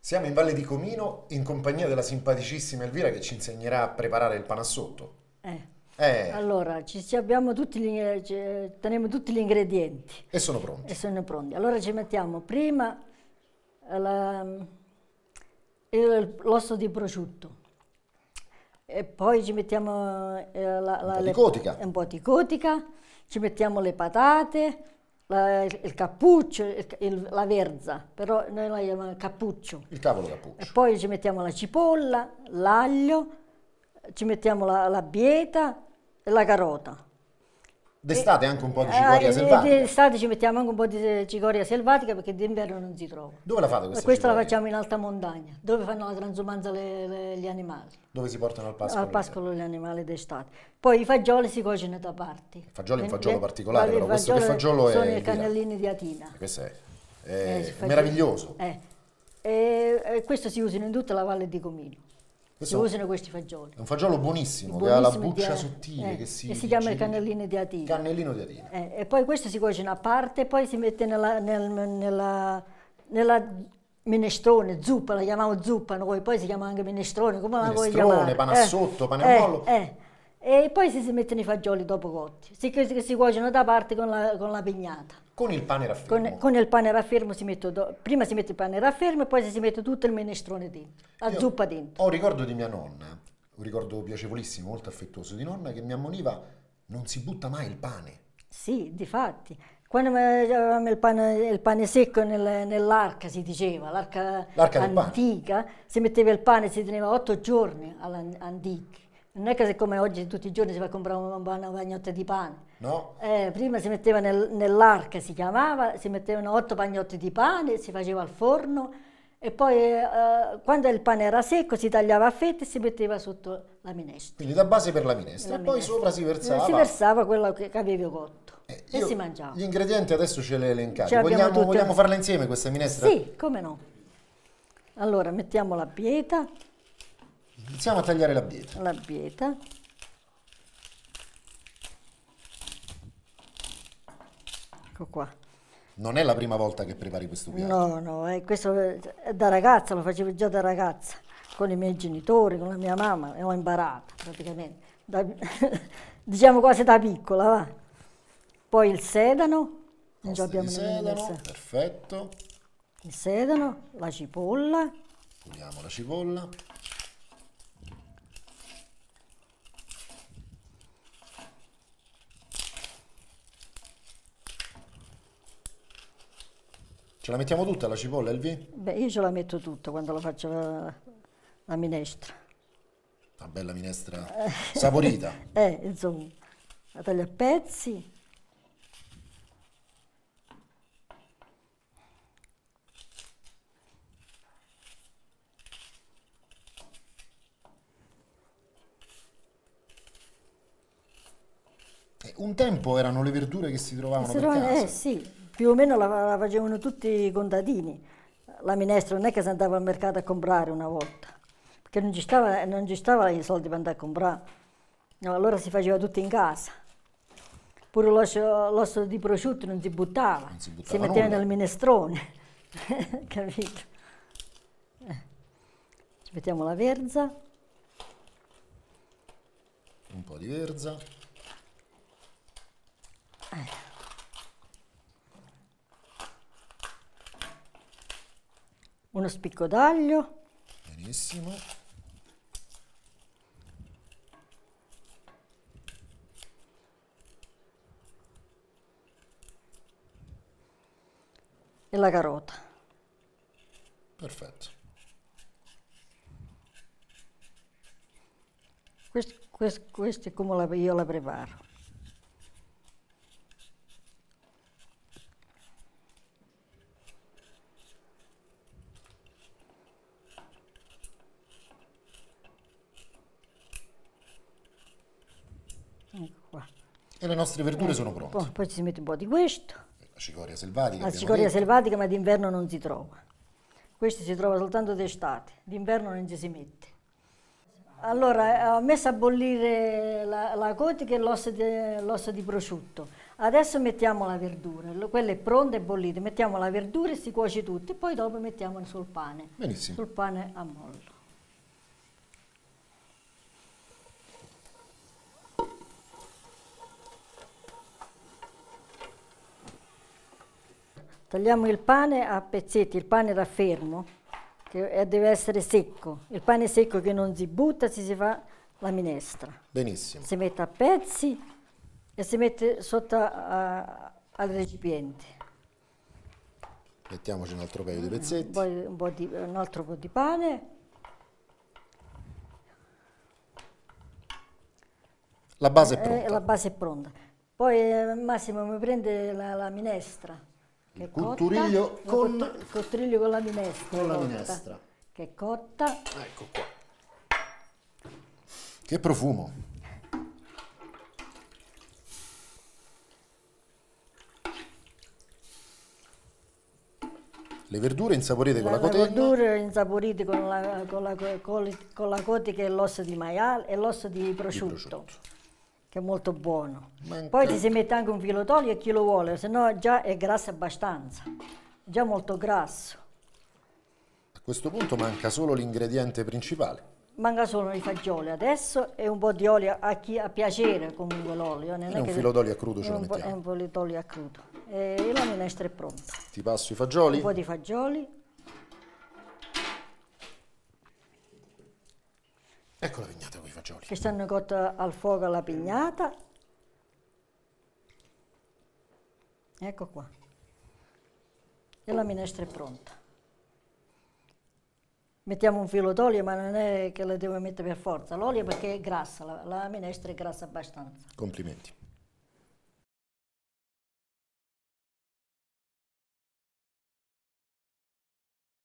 Siamo in Valle di Comino in compagnia della simpaticissima Elvira che ci insegnerà a preparare il panassotto. Allora, teniamo tutti gli ingredienti E sono pronti. e sono pronti. Allora ci mettiamo prima l'osso di prosciutto, e poi ci mettiamo un po' di cotica, ci mettiamo le patate, il cappuccio, la verza, però noi la chiamiamo cappuccio. Il cavolo cappuccio. E poi ci mettiamo la cipolla, l'aglio, ci mettiamo la bieta e la carota. D'estate anche un po' di cicoria selvatica. D'estate ci mettiamo anche un po' di cicoria selvatica perché d'inverno non si trova. Dove la fate questa Questa la cicoria? facciamo in alta montagna, dove fanno la transumanza gli animali. Dove si portano al pascolo? Al pascolo gli animali d'estate. Poi i fagioli si cuociono da parte. Il fagiolo è un fagiolo particolare, però questo che fagiolo è? Sono i cannellini di Atina. Questo è meraviglioso. E questo si usano in tutta la Valle di Comino. Si usano questi fagioli. È un fagiolo buonissimo, che ha la buccia sottile, che si chiama il cannellino di Atina. Cannellino di Atina. E poi questo si cuoce a parte, poi si mette nella minestrone, zuppa, la chiamiamo zuppa noi, poi si chiama anche minestrone, come la vuoi chiamare? Minestrone, panassotto, pane a bollo. E poi si mettono i fagioli dopo cotti, si cuociono da parte con la pignata. Con il pane raffermo. Con il pane raffermo prima si mette il pane raffermo e poi si mette tutto il minestrone dentro, la zuppa dentro. Ho un ricordo di mia nonna, un ricordo piacevolissimo, molto affettuoso di nonna, che mi ammoniva: non si butta mai il pane. Sì, difatti. Quando avevamo il pane secco nell'arca, si diceva, l'arca antica, si metteva il pane, si teneva 8 giorni all'antica. Non è che come oggi tutti i giorni si va a comprare una pagnotta di pane. No? Prima si metteva nell'arca, si chiamava, si mettevano 8 pagnotti di pane, si faceva al forno e poi quando il pane era secco si tagliava a fette e si metteva sotto la minestra. Quindi da base per la minestra e poi sopra si versava? Si versava quello che avevi cotto e si mangiava. Gli ingredienti adesso ce li hai elencati. Vogliamo farla insieme questa minestra? Sì, come no. Allora mettiamo la bieta. Iniziamo a tagliare la bieta. La bieta. Ecco qua. Non è la prima volta che prepari questo piatto? No, questo da ragazza, lo facevo già da ragazza, con i miei genitori, con la mia mamma, e ho imparato praticamente, diciamo quasi da piccola, va. Poi il sedano, perfetto. Il sedano, la cipolla. Puliamo la cipolla. Ce la mettiamo tutta la cipolla, Elvi? Beh, io ce la metto tutta quando la faccio la minestra. Una bella minestra saporita. Insomma, la taglio a pezzi. Un tempo erano le verdure che si trovavano per casa. Sì, più o meno la facevano tutti i contadini. La minestra non è che si andava al mercato a comprare una volta, perché non ci stava i soldi per andare a comprare. No, allora si faceva tutto in casa. Pure l'osso di prosciutto non si buttava, si metteva nel minestrone. Capito? Ci mettiamo la verza. Un po' di verza. Uno spicco d'aglio. Benissimo. E la carota. Perfetto. Questo è come io la preparo. Ecco qua. E le nostre verdure sono pronte. Poi si mette un po' di questo. La cicoria selvatica. La cicoria selvatica, ma d'inverno non si trova. Questo si trova soltanto d'estate, d'inverno non ci si mette. Allora, ho messo a bollire la cotica e l'osso di prosciutto. Adesso mettiamo la verdura, quella è pronta e bollita. Mettiamo la verdura e si cuoce tutto e poi dopo mettiamo sul pane. Benissimo. Sul pane a mollo. Tagliamo il pane a pezzetti, il pane raffermo, che deve essere secco. Il pane secco che non si butta, si fa la minestra. Benissimo. Si mette a pezzi e si mette sotto al recipiente. Mettiamoci un altro paio di pezzetti. Poi un altro po' di pane. La base è pronta. La base è pronta. Poi Massimo mi prende la minestra. Che è Coturiglio cotta, con... coturiglio con la minestra. Con la cotta, minestra. che è cotta. Ecco qua. Che profumo. Le verdure insaporite con la Le cotella. verdure insaporite con la cotica e l'osso di maiale e l'osso di prosciutto, che è molto buono. Poi ti si mette anche un filo d'olio e chi lo vuole, se no già è grasso abbastanza, già molto grasso. A questo punto manca solo l'ingrediente principale. Manca solo i fagioli adesso e un po' di olio a chi a piacere comunque l'olio. E un filo d'olio a crudo ce lo mettiamo. E un po' d'olio a crudo. E la minestra è pronta. Ti passo i fagioli. Un po' di fagioli. Ecco la pignata con i fagioli. Che stanno cotte al fuoco alla pignata. Ecco qua. E la minestra è pronta. Mettiamo un filo d'olio, ma non è che la devo mettere per forza. L'olio perché è grassa, la minestra è grassa abbastanza. Complimenti.